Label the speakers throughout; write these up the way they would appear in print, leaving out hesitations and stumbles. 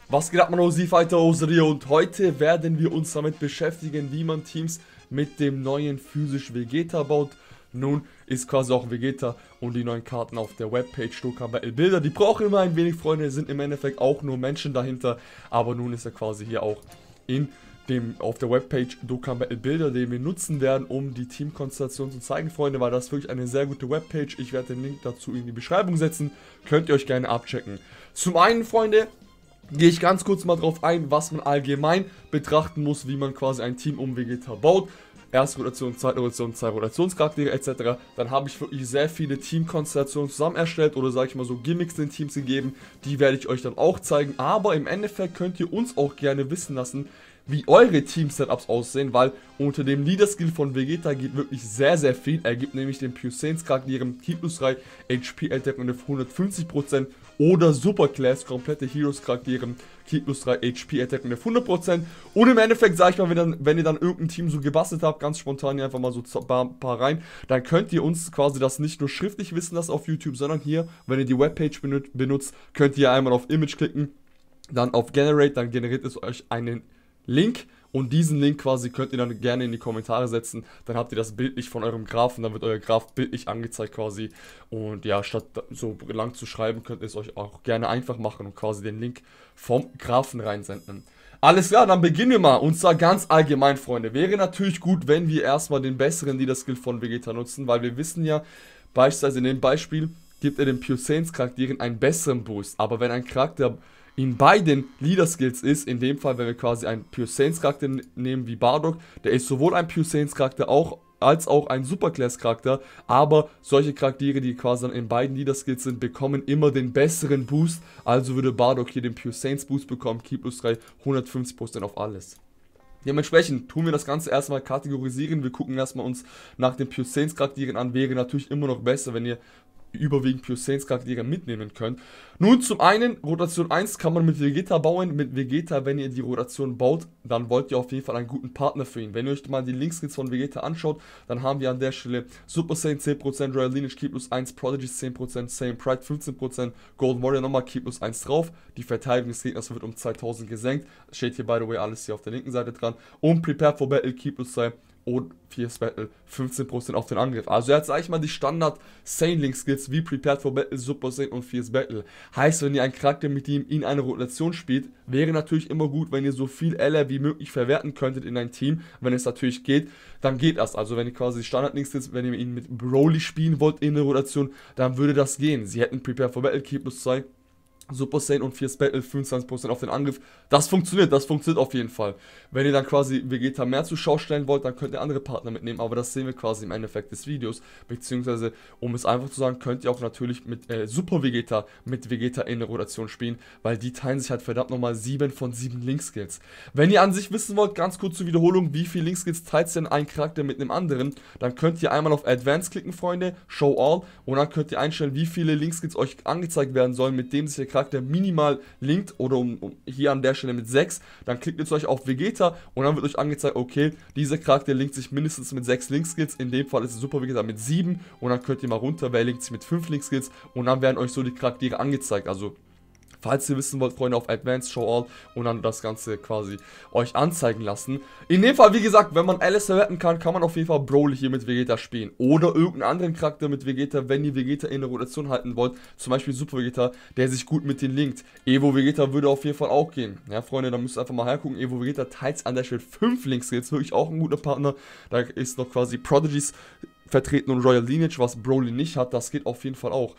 Speaker 1: Was geht ab, Mano, Fighter Oseria, und heute werden wir uns damit beschäftigen, wie man Teams mit dem neuen physisch Vegeta baut. Nun ist quasi auch Vegeta und die neuen Karten auf der Webpage Dokkan Battle Bilder. Die brauchen immer ein wenig, Freunde, sind im Endeffekt auch nur Menschen dahinter. Aber nun ist er quasi hier auch auf der Webpage Dokkan Battle Bilder, den wir nutzen werden, um die Teamkonstellation zu zeigen, Freunde, weil das ist wirklich eine sehr gute Webpage. Ich werde den Link dazu in die Beschreibung setzen, könnt ihr euch gerne abchecken. Zum einen, Freunde, gehe ich ganz kurz mal drauf ein, was man allgemein betrachten muss, wie man quasi ein Team um Vegeta baut. Erste Rotation, zweite Rotation, zwei Rotationscharaktere etc. Dann habe ich wirklich sehr viele Teamkonstellationen zusammen erstellt oder sage ich mal so Gimmicks in Teams gegeben. Die werde ich euch dann auch zeigen. Aber im Endeffekt könnt ihr uns auch gerne wissen lassen, wie eure Team-Setups aussehen, weil unter dem Leader-Skill von Vegeta geht wirklich sehr, sehr viel. Er gibt nämlich den Pure Saiyans Charakteren Ki plus 3 HP Attack und 150% oder Super Class komplette Heroes Charakteren Ki plus 3 HP Attack und 100%. Und im Endeffekt, sage ich mal, wenn ihr dann irgendein Team so gebastelt habt, ganz spontan hier einfach mal so ein paar rein, dann könnt ihr uns quasi das nicht nur schriftlich wissen lassen auf YouTube, sondern hier, wenn ihr die Webpage benutzt, könnt ihr einmal auf Image klicken, dann auf Generate, dann generiert es euch einen Link, und diesen Link quasi könnt ihr dann gerne in die Kommentare setzen, dann habt ihr das bildlich von eurem Graphen, dann wird euer Graph bildlich angezeigt quasi, und ja, statt so lang zu schreiben, könnt ihr es euch auch gerne einfach machen und quasi den Link vom Graphen reinsenden. Alles klar, dann beginnen wir mal, und zwar ganz allgemein, Freunde. Wäre natürlich gut, wenn wir erstmal den besseren Leader-Skill von Vegeta nutzen, weil wir wissen ja, beispielsweise in dem Beispiel gibt er den Pure Saiyans Charakteren einen besseren Boost, aber wenn ein Charakter in beiden Leader-Skills ist, in dem Fall, wenn wir quasi einen Pure Saiyans Charakter nehmen wie Bardock, der ist sowohl ein Pure Saiyans Charakter als auch ein Superclass Charakter, aber solche Charaktere, die quasi dann in beiden Leader-Skills sind, bekommen immer den besseren Boost, also würde Bardock hier den Pure Saiyans Boost bekommen, Ki plus 3, 150% auf alles. Dementsprechend tun wir das Ganze erstmal kategorisieren, wir gucken erstmal uns nach den Pure Saiyans Charakteren an, wäre natürlich immer noch besser, wenn ihr überwiegend Pure Saiyans Charaktere mitnehmen könnt. Nun zum einen, Rotation 1 kann man mit Vegeta bauen. Mit Vegeta, wenn ihr die Rotation baut, dann wollt ihr auf jeden Fall einen guten Partner für ihn. Wenn ihr euch mal die Linkskills von Vegeta anschaut, dann haben wir an der Stelle Super Saiyan 10%, Royal Lineage Ki plus 1, Prodigy 10%, Saiyan Pride 15%, Golden Warrior nochmal Ki plus 1 drauf. Die Verteidigung des Gegners wird um 2000 gesenkt. Steht hier, by the way, alles hier auf der linken Seite dran. Und Prepare for Battle Ki plus 2. Und Fierce Battle 15% auf den Angriff. Also er hat, sag ich mal, die Standard Saiyan Link Skills wie Prepared for Battle, Super Saiyan und Fierce Battle. Heißt, wenn ihr einen Charakter mit ihm in eine Rotation spielt, wäre natürlich immer gut, wenn ihr so viel LR wie möglich verwerten könntet in ein Team. Wenn es natürlich geht, dann geht das. Also wenn ihr quasi Standard Link Skills, wenn ihr ihn mit Broly spielen wollt in der Rotation, dann würde das gehen. Sie hätten Prepared for Battle, Ki plus 2. Super Saiyan und Fierce Battle 25% auf den Angriff. Das funktioniert auf jeden Fall. Wenn ihr dann quasi Vegeta mehr zur Schau stellen wollt, dann könnt ihr andere Partner mitnehmen, aber das sehen wir quasi im Endeffekt des Videos. Beziehungsweise, um es einfach zu sagen, könnt ihr auch natürlich mit Super Vegeta mit Vegeta in der Rotation spielen, weil die teilen sich halt verdammt nochmal 7 von 7 Link-Skills. Wenn ihr an sich wissen wollt, ganz kurz zur Wiederholung, wie viele Link-Skills teilt denn ein Charakter mit einem anderen, dann könnt ihr einmal auf Advanced klicken, Freunde, Show All, und dann könnt ihr einstellen, wie viele Link-Skills euch angezeigt werden sollen, mit dem sich der Charakter minimal linkt, oder hier an der Stelle mit 6, dann klickt ihr euch auf Vegeta und dann wird euch angezeigt, okay, dieser Charakter linkt sich mindestens mit 6 Link-Skills, in dem Fall ist es Super Vegeta mit 7, und dann könnt ihr mal runter, wer linkt sich mit 5 Link-Skills, und dann werden euch so die Charaktere angezeigt, also falls ihr wissen wollt, Freunde, auf Advanced Show All und dann das Ganze quasi euch anzeigen lassen. In dem Fall, wie gesagt, wenn man alles verwerten kann, kann man auf jeden Fall Broly hier mit Vegeta spielen. Oder irgendeinen anderen Charakter mit Vegeta, wenn ihr Vegeta in der Rotation halten wollt. Zum Beispiel Super Vegeta, der sich gut mit den linkt. Evo Vegeta würde auf jeden Fall auch gehen. Ja, Freunde, da müsst ihr einfach mal hergucken. Evo Vegeta teilt an der Stelle 5 Link-Skills, wirklich auch ein guter Partner. Da ist noch quasi Prodigies vertreten und Royal Lineage, was Broly nicht hat. Das geht auf jeden Fall auch.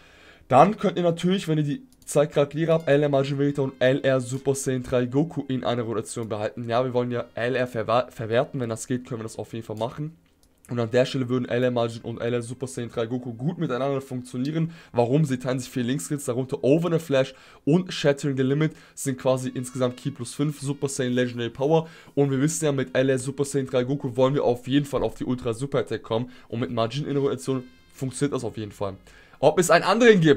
Speaker 1: Dann könnt ihr natürlich, wenn ihr die zwei Charaktere habt, LR Majin Vegeta und LR Super Saiyan 3 Goku in einer Rotation behalten. Ja, wir wollen ja LR verwerten, wenn das geht, können wir das auf jeden Fall machen. Und an der Stelle würden LR Majin und LR Super Saiyan 3 Goku gut miteinander funktionieren. Warum? Sie teilen sich 4 Link-Skills, darunter Over the Flash und Shattering the Limit sind quasi insgesamt Ki plus 5 Super Saiyan Legendary Power. Und wir wissen ja, mit LR Super Saiyan 3 Goku wollen wir auf jeden Fall auf die Ultra Super Attack kommen. Und mit Majin in der Rotation funktioniert das auf jeden Fall. Ob es einen anderen gibt,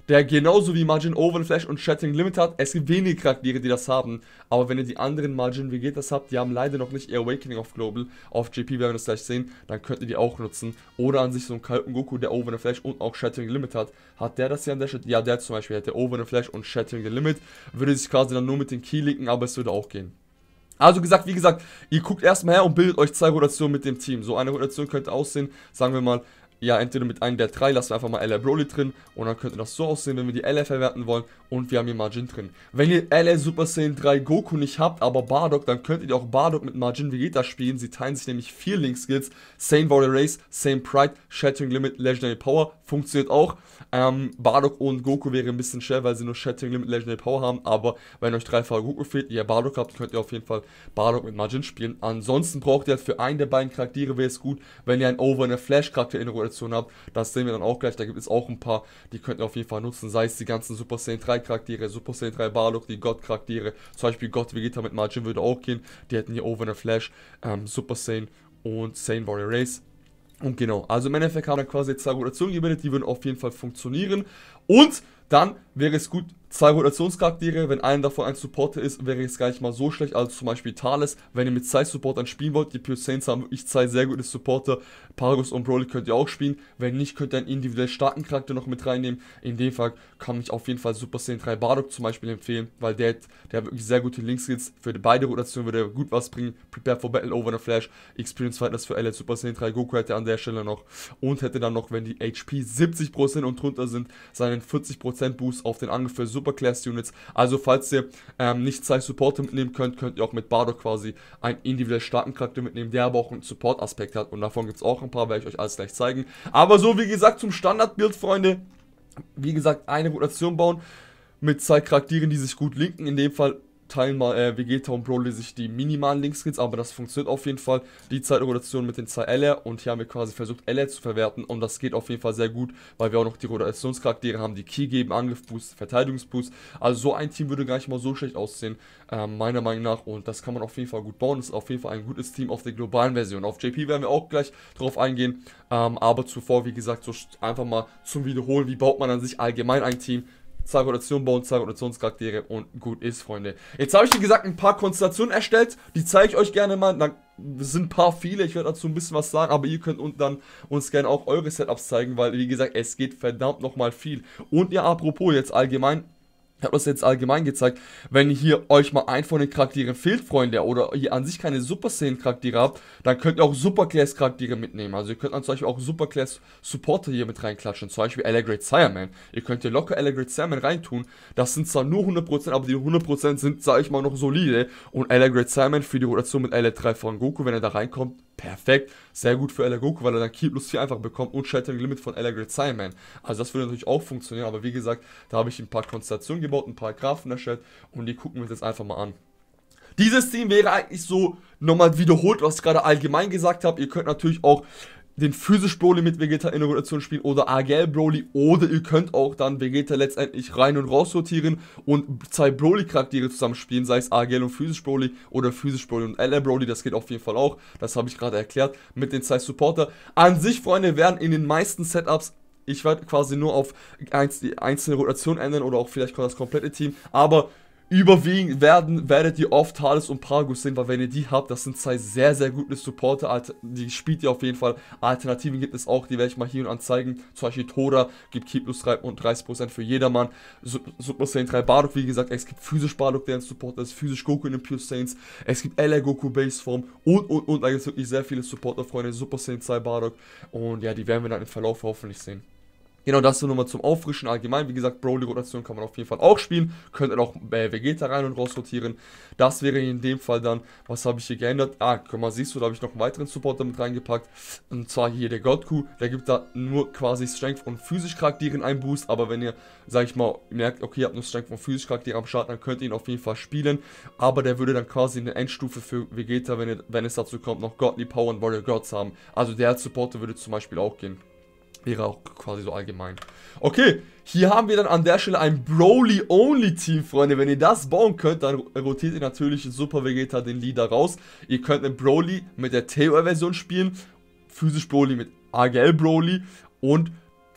Speaker 1: der genauso wie Majin Overflash und Shattering Limit hat. Es gibt wenige Charaktere, die das haben, aber wenn ihr die anderen Majin Vegetas habt, die haben leider noch nicht ihr Awakening auf Global, auf JP werden wir das gleich sehen, dann könnt ihr die auch nutzen. Oder an sich so ein kalten Goku, der Overflash und auch Shattering Limit hat. Hat der das hier an der Stelle? Ja, der zum Beispiel hätte Overflash und Shattering Limit, würde sich quasi dann nur mit den Key linken, aber es würde auch gehen. Also wie gesagt, ihr guckt erstmal her und bildet euch 2 Rotationen mit dem Team. So eine Rotation könnte aussehen, sagen wir mal, ja, entweder mit einem der 3, lassen wir einfach mal LR Broly drin und dann könnte das so aussehen, wenn wir die LR verwerten wollen und wir haben hier Majin drin. Wenn ihr LR Super Saiyan 3 Goku nicht habt, aber Bardock, dann könntet ihr auch Bardock mit Majin Vegeta spielen. Sie teilen sich nämlich 4 Link-Skills, Saiyan Warrior Race, Saiyan Pride, Shattering Limit, Legendary Power, funktioniert auch. Bardock und Goku wäre ein bisschen schwer, weil sie nur Shattering Limit, Legendary Power haben, aber wenn euch 3-facher Goku fehlt, ihr Bardock habt, könnt ihr auf jeden Fall Bardock mit Majin spielen. Ansonsten braucht ihr halt für einen der beiden Charaktere, wäre es gut, wenn ihr einen Over- und einen Flash-Charakter in der Rotation habt. Das sehen wir dann auch gleich, da gibt es auch ein paar, die könnt ihr auf jeden Fall nutzen, sei es die ganzen Super Saiyan 3 Charaktere, Super Saiyan 3 Bardock, die God Charaktere, zum Beispiel God Vegeta mit Majin würde auch gehen, die hätten hier Over- und Flash, Super Saiyan und Saiyan Warrior Race. Und genau, also im Endeffekt haben wir quasi 2 Rotationen gebildet, die würden auf jeden Fall funktionieren. Und dann wäre es gut, 2 Rotationscharaktere, wenn einer davon ein Supporter ist, wäre es gar nicht mal so schlecht, also zum Beispiel Thales, wenn ihr mit 2 Supportern spielen wollt, die Pure Saiyans haben wirklich 2 sehr gute Supporter, Paragus und Broly könnt ihr auch spielen, wenn nicht, könnt ihr einen individuell starken Charakter noch mit reinnehmen, in dem Fall kann ich auf jeden Fall Super Saiyan 3 Bardock zum Beispiel empfehlen, weil der hat wirklich sehr gute Link-Skills, für beide Rotationen würde er gut was bringen, Prepare for Battle, Over the Flash, Experience Fightness für LL, Super Saiyan 3 Goku hätte an der Stelle noch und hätte dann noch, wenn die HP 70% und drunter sind, seinen 40% Boost auf den Angriff für Super Class Units. Also falls ihr nicht 2 Supporter mitnehmen könnt, könnt ihr auch mit Bardock quasi einen individuell starken Charakter mitnehmen, der aber auch einen Support-Aspekt hat. Und davon gibt es auch ein paar, werde ich euch alles gleich zeigen. Aber so wie gesagt zum Standardbild, Freunde, wie gesagt, eine Rotation bauen mit 2 Charakteren, die sich gut linken. In dem Fall teilen mal Vegeta und Broly sich die minimalen Link-Skills, aber das funktioniert auf jeden Fall. Die zweite Rotation mit den 2 LR und hier haben wir quasi versucht LR zu verwerten und das geht auf jeden Fall sehr gut, weil wir auch noch die Rotationscharaktere haben, die Key geben, Angriff-Boost, Verteidigungsboost. Also so ein Team würde gar nicht mal so schlecht aussehen, meiner Meinung nach, und das kann man auf jeden Fall gut bauen. Das ist auf jeden Fall ein gutes Team auf der globalen Version. Auf JP werden wir auch gleich drauf eingehen, aber zuvor, wie gesagt, so einfach mal zum Wiederholen, wie baut man an sich allgemein ein Team. 2 Rotationen bauen, 2 Rotationscharaktere und gut ist, Freunde. Jetzt habe ich, wie gesagt, ein paar Konstellationen erstellt, die zeige ich euch gerne mal. Es sind ein paar viele, ich werde dazu ein bisschen was sagen, aber ihr könnt dann uns gerne auch eure Setups zeigen, weil, wie gesagt, es geht verdammt nochmal viel. Und ja, apropos jetzt allgemein, ich habe das jetzt allgemein gezeigt, wenn hier euch mal ein von den Charakteren fehlt, Freunde, oder ihr an sich keine Super Saiyan Charaktere habt, dann könnt ihr auch Super Class Charaktere mitnehmen. Also ihr könnt dann zum Beispiel auch Super Class Supporter hier mit reinklatschen, zum Beispiel Great Saiyaman. Ihr könnt hier locker Great Saiyaman reintun, das sind zwar nur 100%, aber die 100% sind, sage ich mal, noch solide. Und Great Saiyaman für die Rotation mit LR3 von Goku, wenn er da reinkommt, perfekt, sehr gut für LR Goku, weil er dann Ki plus 4 einfach bekommt und Shattering Limit von Great Saiyaman. Also das würde natürlich auch funktionieren, aber wie gesagt, da habe ich ein paar Konstellationen gebaut, ein paar Graphen erstellt und die gucken wir uns jetzt einfach mal an. Dieses Team wäre eigentlich so nochmal wiederholt, was ich gerade allgemein gesagt habe. Ihr könnt natürlich auch den physisch Broly mit Vegeta in der Rotation spielen oder AGL Broly, oder ihr könnt auch dann Vegeta letztendlich rein und raus rotieren und 2 Broly Charaktere zusammen spielen, sei es AGL und physisch Broly oder physisch Broly und LR Broly, das geht auf jeden Fall auch, das habe ich gerade erklärt, mit den 2 Supporter. An sich, Freunde, werden in den meisten Setups, ich werde quasi nur auf die einzelne Rotation ändern oder auch vielleicht das komplette Team, aber überwiegend werdet ihr oft Thales und Paragus sehen, weil wenn ihr die habt, das sind 2 sehr, sehr gute Supporter, die spielt ihr auf jeden Fall. Alternativen gibt es auch, die werde ich mal hier und an zeigen. Zum Beispiel Tora gibt Ki plus 3 und 30% für jedermann. Super Saiyan 3 Bardock, wie gesagt, es gibt physisch Bardock, der ein Supporter ist, physisch Goku in den Pure Saiyans, es gibt LR Goku Baseform und da gibt es wirklich sehr viele Supporter, Freunde, Super Saiyan 2 Bardock, und ja, die werden wir dann im Verlauf hoffentlich sehen. Genau, das nur nochmal zum Auffrischen allgemein. Wie gesagt, Broly-Rotation kann man auf jeden Fall auch spielen. Könnt ihr auch Vegeta rein und raus rotieren. Das wäre in dem Fall dann, was habe ich hier geändert? Guck mal, siehst du, da habe ich noch einen weiteren Supporter mit reingepackt. Und zwar hier der Godku. Der gibt da nur quasi Strength und physisch Charakteren einen Boost. Aber wenn ihr, sag ich mal, merkt, okay, ihr habt nur Strength und physisch Charakteren am Start, dann könnt ihr ihn auf jeden Fall spielen. Aber der würde dann quasi eine Endstufe für Vegeta, wenn es dazu kommt, noch Godly Power und Warrior Gods haben. Also der Supporter würde zum Beispiel auch gehen. Wäre auch quasi so allgemein. Okay, hier haben wir dann an der Stelle ein Broly-Only-Team, Freunde. Wenn ihr das bauen könnt, dann rotiert ihr natürlich in Super Vegeta den Leader raus. Ihr könnt einen Broly mit der TOR-Version spielen, physisch Broly mit AGL Broly und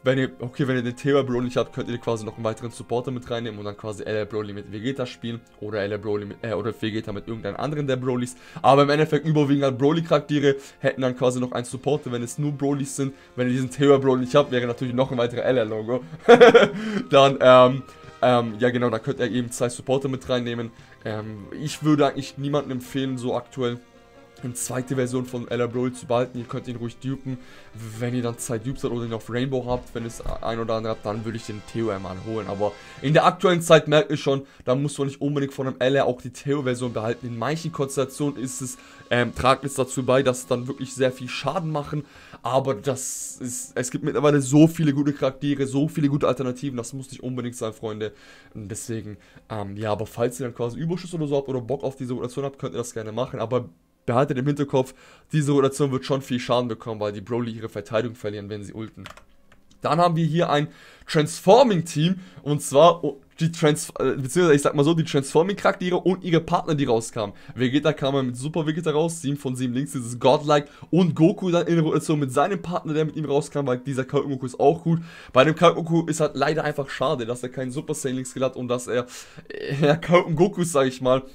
Speaker 1: wenn ihr den Terra Broly nicht habt, könnt ihr quasi noch einen weiteren Supporter mit reinnehmen und dann quasi LR Broly mit Vegeta spielen oder LR Broly mit, oder Vegeta mit irgendeinem anderen der Brolys. Aber im Endeffekt überwiegend halt Broly-Charaktere hätten dann quasi noch einen Supporter, wenn es nur Brolys sind. Wenn ihr diesen Terra Broly nicht habt, wäre natürlich noch ein weiterer LR-Logo. Dann, ja genau, da könnt ihr eben 2 Supporter mit reinnehmen. Ich würde eigentlich niemandem empfehlen, so aktuell eine zweite Version von LR Broly zu behalten. Ihr könnt ihn ruhig dupen. Wenn ihr dann 2 Dupes habt oder ihn auf Rainbow habt, wenn es ein oder andere habt, dann würde ich den Theo mal holen. Aber in der aktuellen Zeit merkt ihr schon, da muss man nicht unbedingt von einem LR auch die Theo-Version behalten. In manchen Konstellationen ist es, tragt es dazu bei, dass es dann wirklich sehr viel Schaden machen. Aber es gibt mittlerweile so viele gute Charaktere, so viele gute Alternativen, das muss nicht unbedingt sein, Freunde. Und deswegen, ja, aber falls ihr dann quasi Überschuss oder so habt oder Bock auf diese Rotation habt, könnt ihr das gerne machen. Aber behaltet im Hinterkopf, diese Rotation wird schon viel Schaden bekommen, weil die Broly ihre Verteidigung verlieren, wenn sie ulten. Dann haben wir hier ein Transforming-Team, und zwar beziehungsweise ich sag mal so, die Transforming-Charaktere und ihre Partner, die rauskamen. Vegeta kam mit Super Vegeta raus, 7 von 7 Links, dieses Godlike, und Goku dann in der Rotation mit seinem Partner, der mit ihm rauskam, weil dieser Kalten Goku ist auch gut. Bei dem Kalten Goku ist halt leider einfach schade, dass er keinen Super Saiyan Link Skill hat und dass er Kalten Goku, sag ich mal,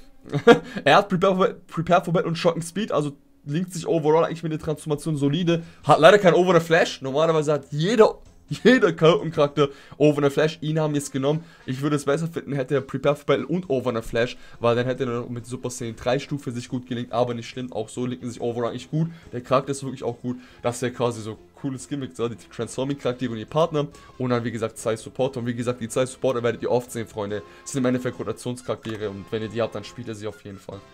Speaker 1: er hat Prepare for Battle und Shocking Speed, also linkt sich overall eigentlich mit der Transformation solide. Hat leider kein Over the Flash. Normalerweise hat jeder Charakter Over the Flash. Ihn haben jetzt genommen. Ich würde es besser finden, hätte er Prepare for Battle und Over the Flash, weil dann hätte er mit Super Saiyan 3 Stufe sich gut gelinkt, aber nicht schlimm. Auch so linken sich overall eigentlich gut. Der Charakter ist wirklich auch gut. Das ist ja quasi so cooles Gimmick, so, die Transforming-Charaktere und ihr Partner. Und dann, wie gesagt, 2 Supporter. Und wie gesagt, die 2 Supporter werdet ihr oft sehen, Freunde. Das sind im Endeffekt Rotationscharaktere. Und wenn ihr die habt, dann spielt ihr sie auf jeden Fall.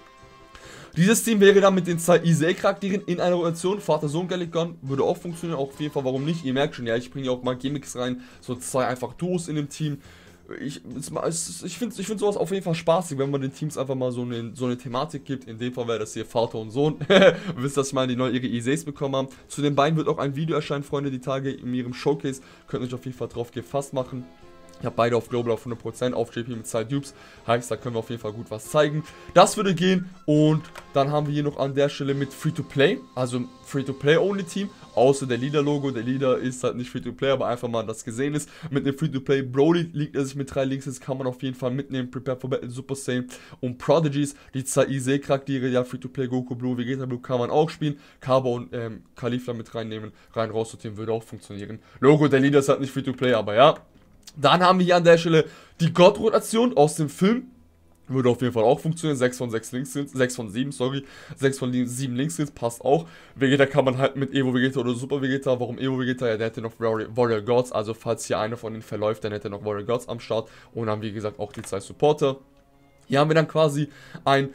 Speaker 1: Dieses Team wäre dann mit den 2 Isei-Charakteren in einer Rotation. Vater-Sohn Gallican würde auch funktionieren, auch auf jeden Fall, warum nicht? Ihr merkt schon, ja, ich bringe ja auch mal Gimmicks rein, so 2 einfach Duos in dem Team. Ich finde sowas auf jeden Fall spaßig, wenn man den Teams einfach mal so eine Thematik gibt. In dem Fall wäre das hier Vater und Sohn. Wisst ihr, dass mal die neu ihre Iseis bekommen haben. Zu den beiden wird auch ein Video erscheinen, Freunde, die Tage in ihrem Showcase. Könnt ihr euch auf jeden Fall drauf gefasst machen. Ich habe beide auf Global auf 100%, auf JP mit 2 Dupes. Heißt, da können wir auf jeden Fall gut was zeigen. Das würde gehen. Und dann haben wir hier noch an der Stelle mit Free-to-Play. Also Free-to-Play-Only-Team. Außer der Leader-Logo. Der Leader ist halt nicht Free-to-Play, aber einfach mal das gesehen ist. Mit dem Free-to-Play Broly liegt er sich mit 3 Links. Das kann man auf jeden Fall mitnehmen. Prepare for Battle, Super Saiyan und Prodigies. Die 2 Isei-Charaktere, ja, Free-to-Play, Goku Blue, Vegeta Blue kann man auch spielen. Kaba und Caulifla mit reinnehmen. Rein raussortieren würde auch funktionieren. Logo, der Leader ist halt nicht Free-to-Play, aber ja. Dann haben wir hier an der Stelle die God-Rotation aus dem Film. Würde auf jeden Fall auch funktionieren. 6 von 6 Linkskills, 6 von 7, sorry. 6 von 7 Linkskills passt auch. Vegeta kann man halt mit Evo Vegeta oder Super Vegeta. Warum Evo Vegeta? Ja, der hätte noch Warrior Gods. Also falls hier einer von denen verläuft, dann hätte er noch Warrior Gods am Start. Und dann, wie gesagt, auch die 2 Supporter. Hier haben wir dann quasi ein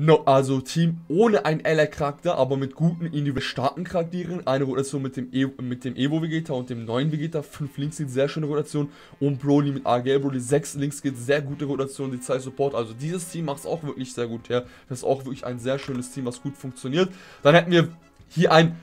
Speaker 1: Team ohne einen LR-Charakter, aber mit guten, individuell starken Charakteren. Eine Rotation mit dem Evo Vegeta und dem neuen Vegeta. 5 Linkskills, sehr schöne Rotation. Und Broly mit AGL Broly, 6 Linkskills, sehr gute Rotation, die 2 Support. Also dieses Team macht es auch wirklich sehr gut her. Das ist auch wirklich ein sehr schönes Team, was gut funktioniert. Dann hätten wir hier ein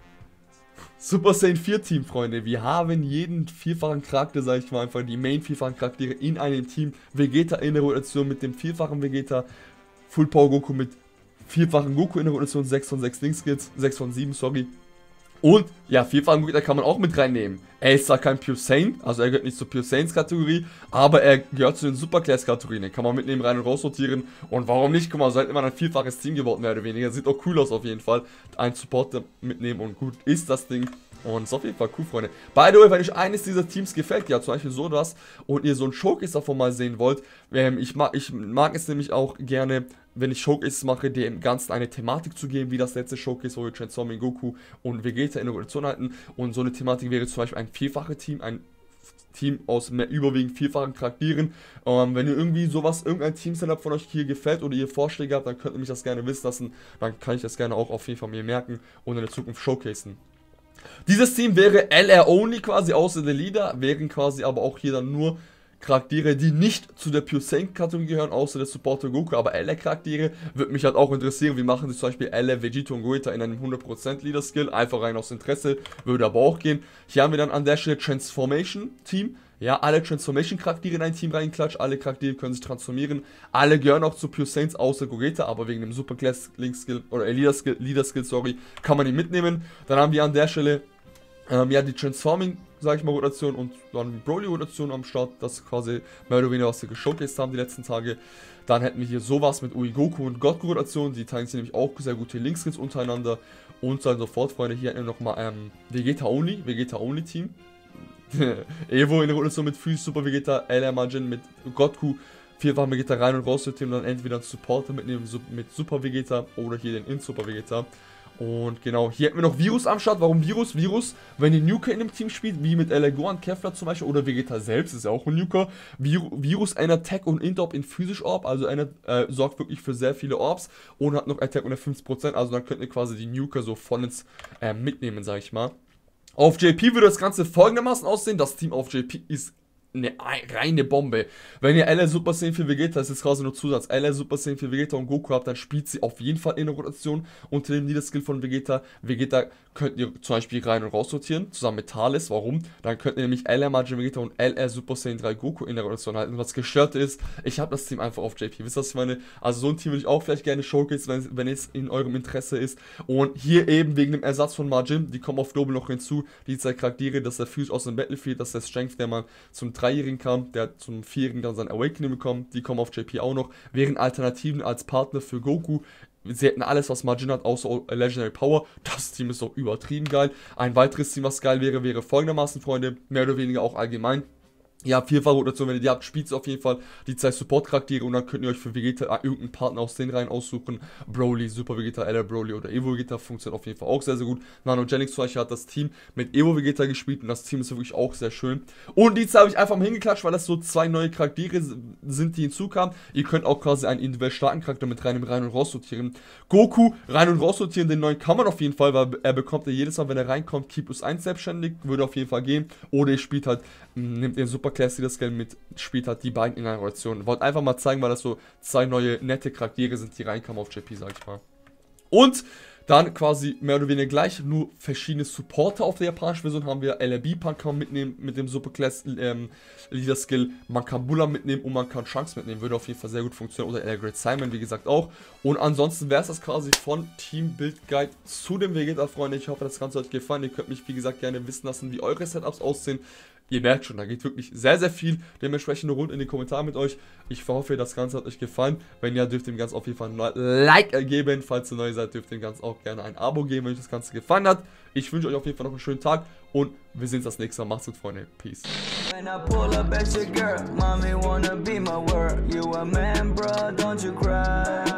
Speaker 1: Super Saiyan 4 Team, Freunde. Wir haben jeden vierfachen Charakter, sage ich mal, einfach die Main vierfachen Charaktere in einem Team. Vegeta in der Rotation mit dem vierfachen Vegeta. Full Power Goku mit vierfachen Goku in der Rotation, 6 von 6 Linkskills, 6 von 7, sorry. Und, ja, vierfachen Goku, kann man auch mit reinnehmen. Er ist zwar kein Pure Saiyan, also er gehört nicht zur Pure Saiyans Kategorie, aber er gehört zu den Super Class Kategorien. Den kann man mitnehmen, rein und raus sortieren. Und warum nicht? Guck mal, so hat immer ein vierfaches Team geworden, mehr oder weniger. Sieht auch cool aus auf jeden Fall. Ein Supporter mitnehmen und gut ist das Ding. Und ist auf jeden Fall cool, Freunde. By the way, wenn euch eines dieser Teams gefällt, ja, zum Beispiel so das, und ihr so ein Showcase davon mal sehen wollt, ich mag es nämlich auch gerne, wenn ich Showcases mache, dem Ganzen eine Thematik zu geben, wie das letzte Showcase, wo wir Transforming Goku und Vegeta in der Rotation hatten. Und so eine Thematik wäre zum Beispiel ein vierfaches Team, ein Team aus überwiegend vierfachen Charakteren. Wenn ihr irgendwie sowas, irgendein Team-Setup von euch hier gefällt oder ihr Vorschläge habt, dann könnt ihr mich das gerne wissen lassen. Dann kann ich das gerne auch auf jeden Fall mir merken und in der Zukunft showcasen. Dieses Team wäre LR-only quasi, außer der Leader, wären quasi aber auch hier dann nur Charaktere, die nicht zu der Pure Saiyan Kategorie gehören, außer der Supporter Goku, aber LR-Charaktere, würde mich halt auch interessieren, wie machen sie zum Beispiel LR, Vegeta und Goeta in einem 100% Leader-Skill, einfach rein aus Interesse, würde aber auch gehen. Hier haben wir dann an der Stelle Transformation-Team. Ja, alle Transformation-Charaktere in ein Team reinklatscht, alle Charaktere können sich transformieren, alle gehören auch zu Pure Saiyans, außer Gogeta, aber wegen dem Super Class Link Skill, oder Leader Skill, sorry, kann man ihn mitnehmen. Dann haben wir an der Stelle Ja, die Transforming, sag ich mal, Rotation und dann Broly-Rotation am Start, das quasi mehr oder weniger, was wir geshowcased haben die letzten Tage. Dann hätten wir hier sowas mit Uigoku und Goku-Rotation, die teilen sich nämlich auch sehr gute Linkskills untereinander und so weiter und so fort, Freunde. Hier hätten wir nochmal Vegeta-Only Team. Evo in der Rotation mit Freeze, Super Vegeta, LR Majin mit Goku, vierfach Vegeta rein und raus und dann entweder einen Supporter mitnehmen mit Super Vegeta oder hier den Super Vegeta. Und genau, hier hätten wir noch Virus am Start. Warum Virus? Virus, wenn ihr Nuker in einem Team spielt, wie mit Elegoan, Kefla zum Beispiel, oder Vegeta selbst, ist ja auch ein Nuker. Virus ein Attack und Int-Orb in physisch Orb, also einer sorgt wirklich für sehr viele Orbs und hat noch Attack unter 50%, also dann könnt ihr quasi die Nuker so vollends mitnehmen, sag ich mal. Auf JP würde das Ganze folgendermaßen aussehen. Das Team auf JP ist eine reine Bombe. Wenn ihr LR Super Saiyan für Vegeta, das ist quasi nur Zusatz, LR Super Saiyan für Vegeta und Goku habt, dann spielt sie auf jeden Fall in der Rotation unter dem Leader-Skill von Vegeta. Vegeta könnt ihr zum Beispiel rein und raus sortieren, zusammen mit Thales. Warum? Dann könnt ihr nämlich LR Majin Vegeta und LR Super Saiyan 3 Goku in der Rotation halten. Und was gestört ist, ich habe das Team einfach auf JP. Wisst ihr, was ich meine? Also so ein Team würde ich auch vielleicht gerne showcase, wenn es in eurem Interesse ist. Und hier eben wegen dem Ersatz von Majin, die kommen auf Global noch hinzu, die zwei Charaktere, dass der Fuse aus dem Battlefield, dass der Strength, der mal zum 3-Jährigen kam, der zum 4-Jährigen dann sein Awakening bekommt, die kommen auf JP auch noch, wären Alternativen als Partner für Goku. Sie hätten alles, was Majin hat, außer Legendary Power. Das Team ist doch übertrieben geil. Ein weiteres Team, was geil wäre, wäre folgendermaßen, Freunde, mehr oder weniger auch allgemein. Ja, Vierfach-Rotation, wenn ihr die habt, spielt es auf jeden Fall die zwei Support-Charaktere und dann könnt ihr euch für Vegeta irgendeinen Partner aus den Reihen aussuchen. Broly, Super Vegeta, LR Broly oder Evo Vegeta funktioniert auf jeden Fall auch sehr, sehr gut. Nanogenics zum Beispiel hat das Team mit Evo Vegeta gespielt und das Team ist wirklich auch sehr schön. Und die habe ich einfach mal hingeklatscht, weil das so zwei neue Charaktere sind, die hinzukamen. Ihr könnt auch quasi einen individuell starken Charakter mit rein und raus sortieren. Goku, rein und raus sortieren, den neuen kann man auf jeden Fall, weil er bekommt ja jedes Mal, wenn er reinkommt, Ki +1 selbstständig, würde auf jeden Fall gehen. Oder ihr spielt halt, nimmt den Super Classic das Game mit, spielt halt die beiden in einer Rotation. Wollte einfach mal zeigen, weil das so zwei neue nette Charaktere sind, die reinkamen auf JP, sag ich mal. Und dann quasi mehr oder weniger gleich, nur verschiedene Supporter auf der japanischen Version haben wir. LRB Punk kann man mitnehmen mit dem Super Class Leader Skill. Man kann Bulla mitnehmen und man kann Shanks mitnehmen. Würde auf jeden Fall sehr gut funktionieren. Oder Great Simon, wie gesagt, auch. Und ansonsten wäre es das quasi von Team Build Guide zu dem Vegeta, Freunde. Ich hoffe, das Ganze hat euch gefallen. Ihr könnt mich, wie gesagt, gerne wissen lassen, wie eure Setups aussehen. Ihr merkt schon, da geht wirklich sehr, sehr viel. Dementsprechend rund in die Kommentare mit euch. Ich hoffe, das Ganze hat euch gefallen. Wenn ja, dürft ihr dem Ganzen auf jeden Fall ein Like geben. Falls ihr neu seid, dürft ihr dem Ganzen auch gerne ein Abo geben, wenn euch das Ganze gefallen hat. Ich wünsche euch auf jeden Fall noch einen schönen Tag und wir sehen uns das nächste Mal. Macht's gut, Freunde. Peace. When I pull up at your girl, mommy wanna be my world. You a man, bro, don't you cry.